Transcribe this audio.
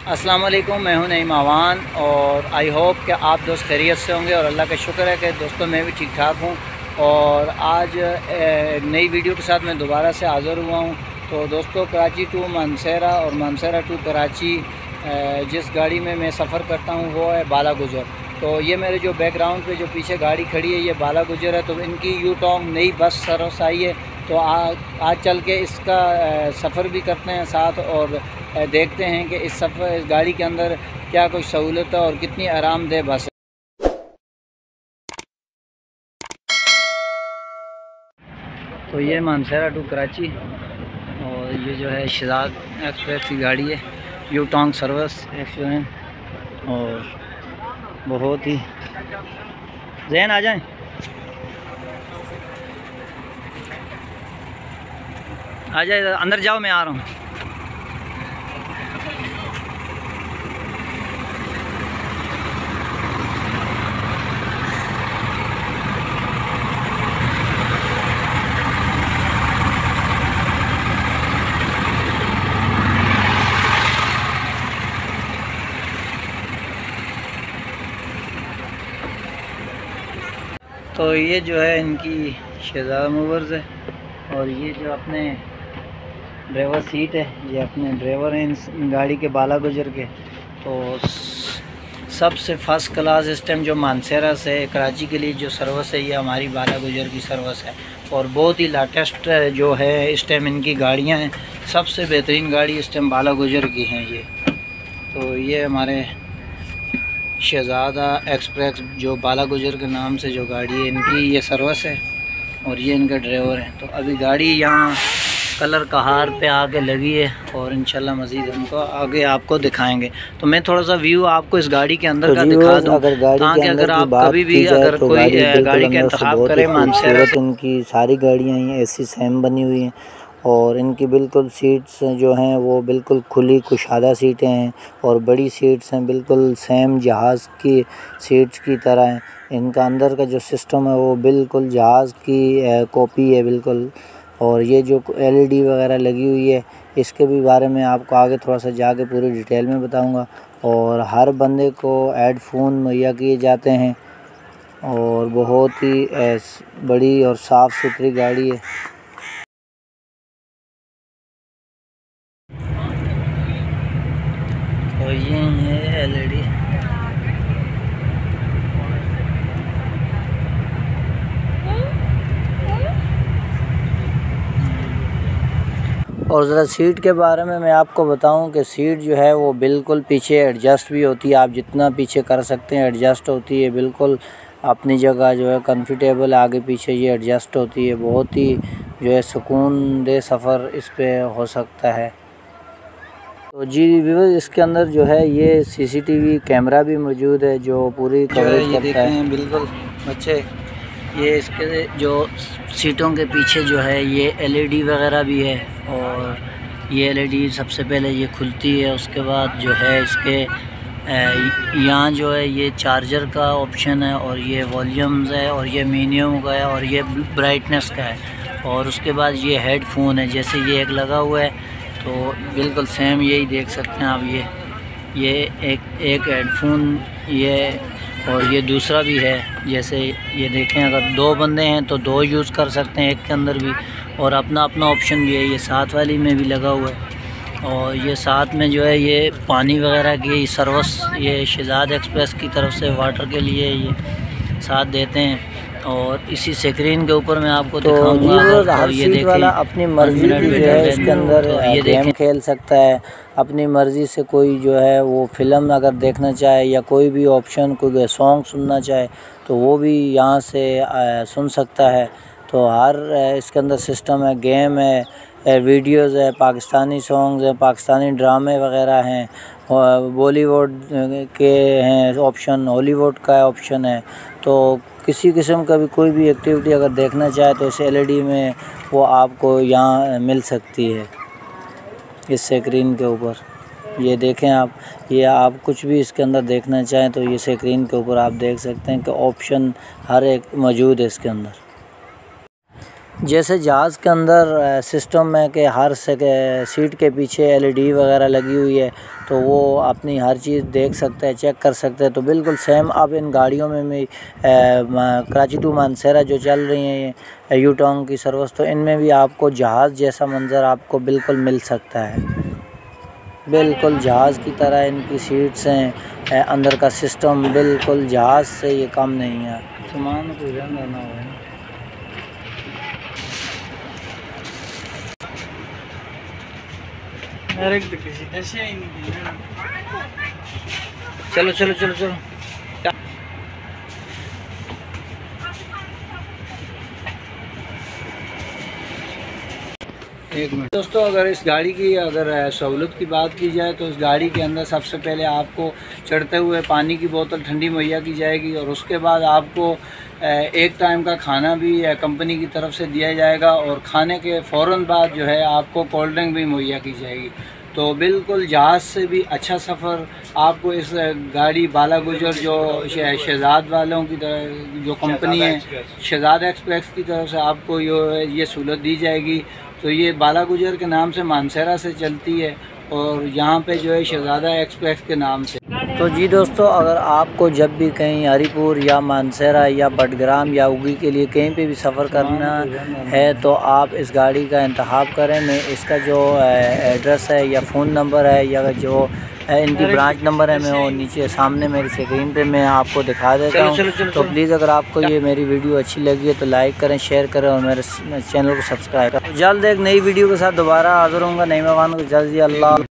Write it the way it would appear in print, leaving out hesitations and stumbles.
अस्सलाम वालेकुम, मैं हूं नईम आवान और आई होप कि आप दोस्त खैरियत से होंगे और अल्लाह का शुक्र है कि दोस्तों मैं भी ठीक ठाक हूं। और आज नई वीडियो के साथ मैं दोबारा से हाज़िर हुआ हूं। तो दोस्तों, कराची टू मानसहरा और मानसहरा टू कराची जिस गाड़ी में मैं सफ़र करता हूं वो है बाला गुजर। तो ये मेरे जो बैकग्राउंड पे जो पीछे गाड़ी खड़ी है ये बाला गुजर है। तो इनकी यू टॉन्ग नई बस सर्विस आई है। तो आज चल के इसका सफ़र भी करते हैं साथ और देखते हैं कि इस गाड़ी के अंदर क्या कुछ सहूलत है और कितनी आरामदेह बस है। तो ये मानसहरा टू कराची और ये जो है शहजाद एक्सप्रेस की गाड़ी है, यू टॉन्ग सर्विस एक्सीडेंट। और बहुत ही जहन आ जाएं, आ जाए अंदर जाओ, मैं आ रहा हूँ। तो ये जो है इनकी शहजाद मूवर्स है और ये जो अपने ड्राइवर सीट है, ये अपने ड्राइवर हैं इन गाड़ी के बाला गुजर के। तो सबसे फ़र्स्ट क्लास इस टाइम जो मानसहरा से कराची के लिए जो सर्विस है ये हमारी बाला गुजर की सर्विस है और बहुत ही लेटेस्ट जो है इस टाइम इनकी गाड़ियां हैं। सबसे बेहतरीन गाड़ी इस टाइम बाला गुजर की हैं ये। तो ये हमारे शहजादा एक्सप्रेस जो बाला गुजर के नाम से जो गाड़ी है इनकी ये सर्विस है और ये इनका ड्राइवर है। तो अभी गाड़ी यहाँ कलर कहार पे आके लगी है और इंशाल्लाह मज़ीद हमको आगे आपको दिखाएंगे। तो मैं थोड़ा सा व्यू आपको इस गाड़ी के अंदर का दिखा दूँ ताकि अगर आप कभी भी अगर कोई गाड़ी का इंतखाब करें मानसहरा से। इनकी सारी गाड़ियाँ ऐसी सेम बनी हुई हैं और इनकी बिल्कुल सीट्स जो हैं वो बिल्कुल खुली कुशादा सीटें हैं और बड़ी सीट्स हैं, बिल्कुल सेम जहाज़ की सीट्स की तरह हैं। इनका अंदर का जो सिस्टम है वो बिल्कुल जहाज़ की कॉपी है बिल्कुल। और ये जो LED वगैरह लगी हुई है इसके भी बारे में आपको आगे थोड़ा सा जाके पूरी डिटेल में बताऊंगा। और हर बंदे को हेडफोन मुहैया किए जाते हैं और बहुत ही बड़ी और साफ़ सुथरी गाड़ी है। तो ये है LED और ज़रा सीट के बारे में मैं आपको बताऊं कि सीट जो है वो बिल्कुल पीछे एडजस्ट भी होती है, आप जितना पीछे कर सकते हैं एडजस्ट होती है, बिल्कुल अपनी जगह जो है कंफर्टेबल आगे पीछे ये एडजस्ट होती है। बहुत ही जो है सुकून दे सफ़र इस पे हो सकता है। तो जी व्यूअर्स, इसके अंदर जो है ये CCTV कैमरा भी मौजूद है जो पूरी कवरेज करता है। बिल्कुल बच्चे, ये इसके जो सीटों के पीछे जो है ये LED वगैरह भी है और ये LED सबसे पहले ये खुलती है, उसके बाद जो है इसके यहाँ जो है ये चार्जर का ऑप्शन है और ये वॉल्यूम्स है और ये मीनियम का है और ये ब्राइटनेस का है और उसके बाद ये हेडफोन है। जैसे ये एक लगा हुआ है तो बिल्कुल सेम यही देख सकते हैं आप, ये एक हेडफोन ये और ये दूसरा भी है। जैसे ये देखें, अगर दो बंदे हैं तो दो यूज़ कर सकते हैं एक के अंदर भी और अपना अपना ऑप्शन भी है। ये साथ वाली में भी लगा हुआ है और ये साथ में जो है ये पानी वगैरह की सर्विस ये शहजाद एक्सप्रेस की तरफ से वाटर के लिए ये साथ देते हैं। और इसी स्क्रीन के ऊपर मैं आपको दिखाऊंगा। हर सीट वाला अपनी मर्ज़ी की जो है इसके अंदर गेम खेल सकता है। अपनी मर्ज़ी से कोई जो है वो फ़िल्म अगर देखना चाहे या कोई भी ऑप्शन, कोई सॉन्ग सुनना चाहे तो वो भी यहाँ से सुन सकता है। तो हर इसके अंदर सिस्टम है, गेम है, वीडियोज़ है, पाकिस्तानी सॉन्ग्स हैं, पाकिस्तानी ड्रामे वगैरह हैं, बॉलीवुड के हैं ऑप्शन, हॉलीवुड का ऑप्शन है। तो किसी किस्म का भी कोई भी एक्टिविटी अगर देखना चाहे तो इस LED में वो आपको यहाँ मिल सकती है इस स्क्रीन के ऊपर। ये देखें आप, ये आप कुछ भी इसके अंदर देखना चाहें तो ये स्क्रीन के ऊपर आप देख सकते हैं कि ऑप्शन हर एक मौजूद है इसके अंदर। जैसे जहाज़ के अंदर सिस्टम है कि हर सीट के पीछे एलईडी वगैरह लगी हुई है, तो वो अपनी हर चीज़ देख सकता है, चेक कर सकता है। तो बिल्कुल सेम अब इन गाड़ियों में भी कराची टू मानसेरा जो चल रही हैं यूटोंग की सर्विस, तो इनमें भी आपको जहाज़ जैसा मंज़र आपको बिल्कुल मिल सकता है। बिल्कुल जहाज़ की तरह इनकी सीट्स हैं, अंदर का सिस्टम बिल्कुल जहाज़ से ये कम नहीं है। सामान को रहना है। चलो चलो चलो चलो। एक मिनट दोस्तों, अगर इस गाड़ी की सहूलत की बात की जाए तो इस गाड़ी के अंदर सबसे पहले आपको चढ़ते हुए पानी की बोतल ठंडी मुहैया की जाएगी, और उसके बाद आपको एक टाइम का खाना भी कंपनी की तरफ से दिया जाएगा, और खाने के फ़ौरन बाद जो है आपको कोल्ड ड्रिंक भी मुहैया की जाएगी। तो बिल्कुल जहाज़ से भी अच्छा सफ़र आपको इस गाड़ी बाला गुजर जो शहजाद वालों की तरह जो कंपनी है शहजाद एक्सप्रेस की तरफ से आपको ये सहूलत दी जाएगी। तो ये बाला गुजर के नाम से मानसेरा से चलती है, और यहाँ पे जो है शहजादा एक्सप्रेस के नाम से। तो जी दोस्तों, अगर आपको जब भी कहीं हरीपुर या मानसेरा या बटग्राम या उगी के लिए कहीं पे भी सफ़र करना है तो आप इस गाड़ी का इंतखाब करें। मैं इसका जो एड्रेस है या फ़ोन नंबर है या जो इनकी ब्रांच नंबर है, मैं वो नीचे सामने मेरी स्क्रीन पे मैं आपको दिखा देता हूँ। तो प्लीज़ अगर आपको ये मेरी वीडियो अच्छी लगी है तो लाइक करें, शेयर करें और मेरे चैनल को सब्सक्राइब करें। जल्द एक नई वीडियो के साथ दोबारा हाज़िर होऊंगा। नई मेहमान को जल्दी। अल्लाह।